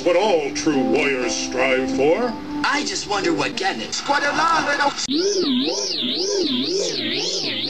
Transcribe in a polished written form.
what all true warriors strive for. I just wonder what getting it. Squad along, little...